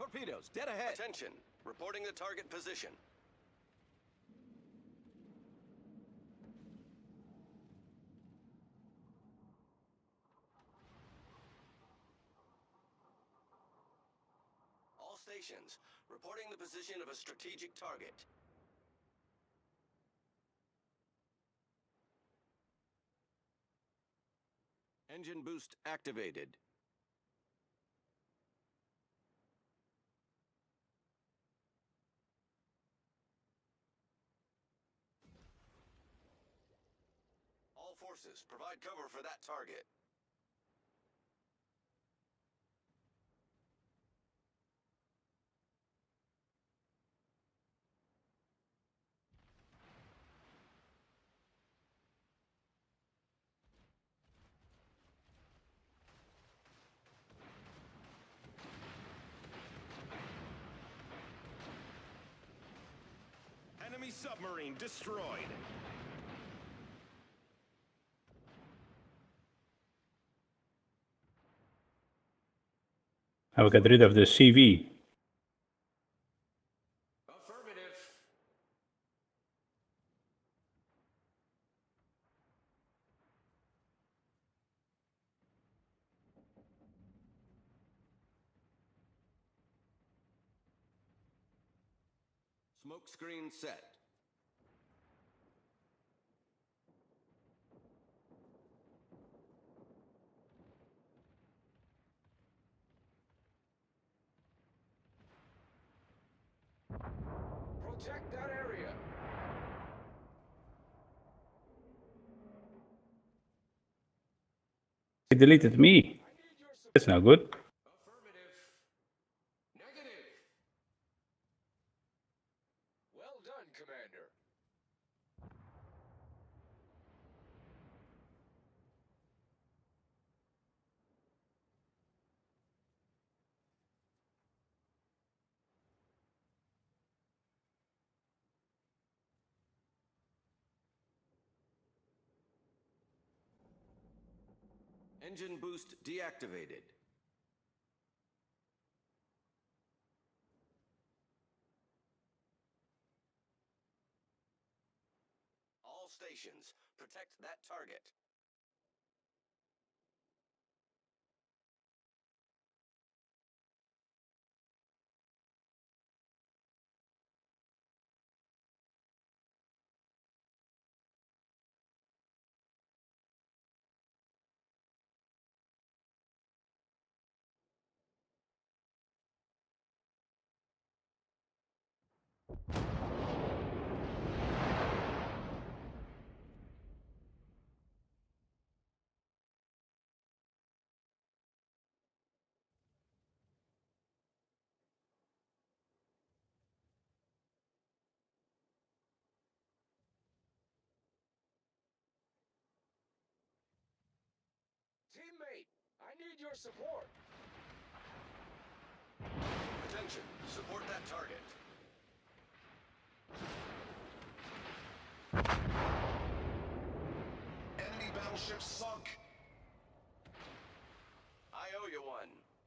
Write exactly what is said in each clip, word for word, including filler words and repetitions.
Torpedoes, dead ahead. Attention. Reporting the target position. All stations, reporting the position of a strategic target. Engine boost activated. All forces, provide cover for that target. Enemy submarine destroyed. I will get rid of the C V. Affirmative. Smoke screen set. Protect that area. He deleted me. That's not good. Affirmative. Negative. Well done, Commander. Engine boost deactivated. All stations, protect that target. Teammate, I need your support. Attention, support that target. Enemy battleship sunk. I owe you one.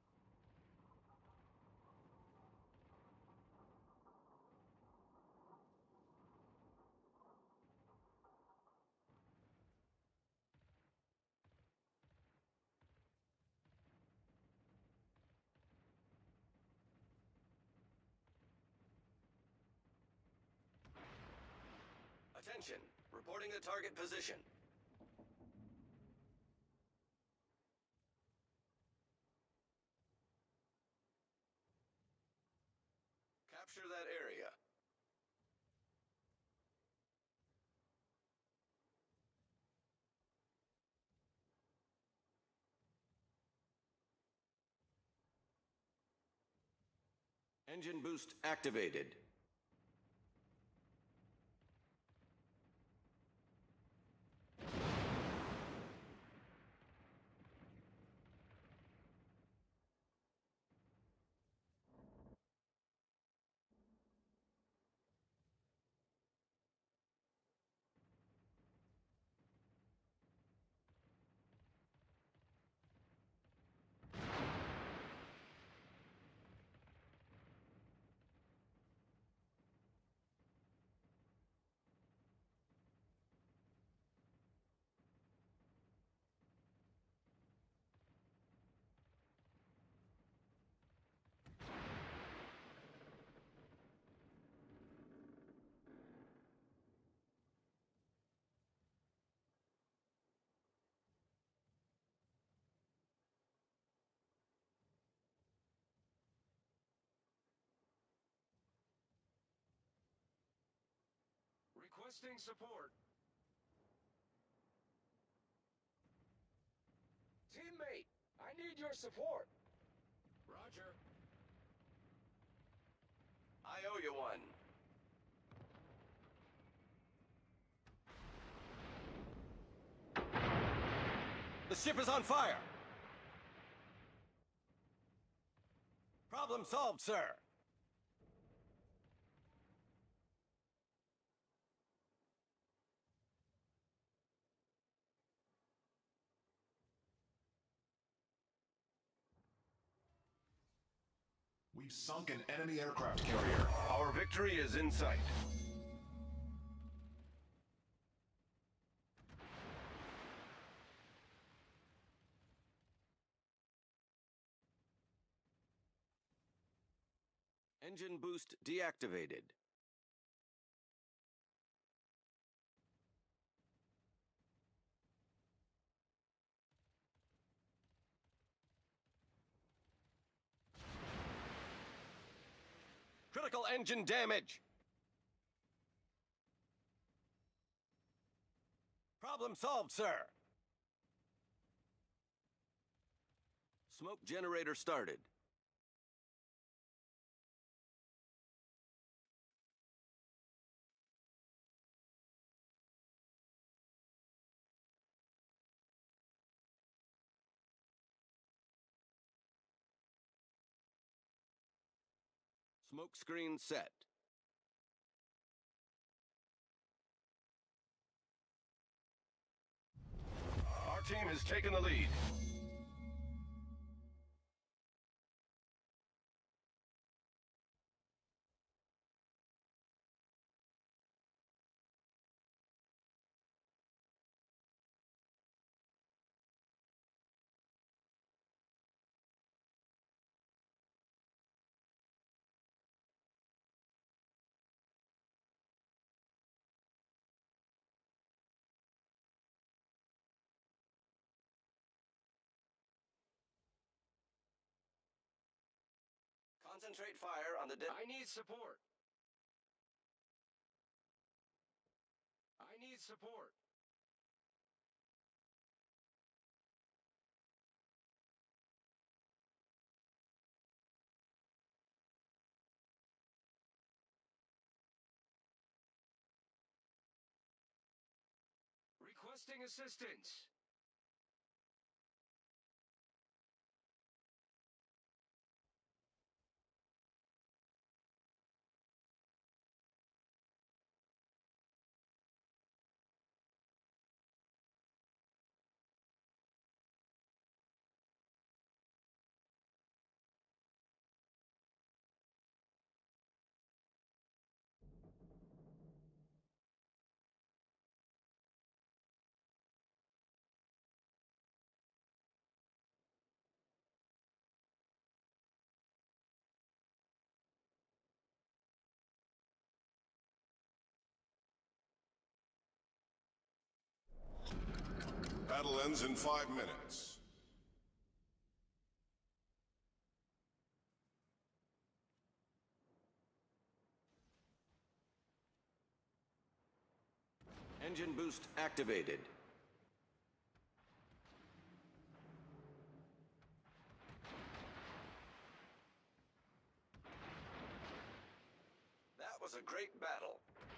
Attention, reporting the target position. Capture that area. Engine boost activated. Requesting support. Teammate, I need your support. Roger. I owe you one. The ship is on fire! Problem solved, sir. We've sunk an enemy aircraft carrier. Our victory is in sight. Engine boost deactivated. Critical engine damage! Problem solved, sir. Smoke generator started. Smoke screen set. Our team has taken the lead. Concentrate fire on the dead. I need support. I need support. Requesting assistance. Battle ends in five minutes. Engine boost activated. That was a great battle.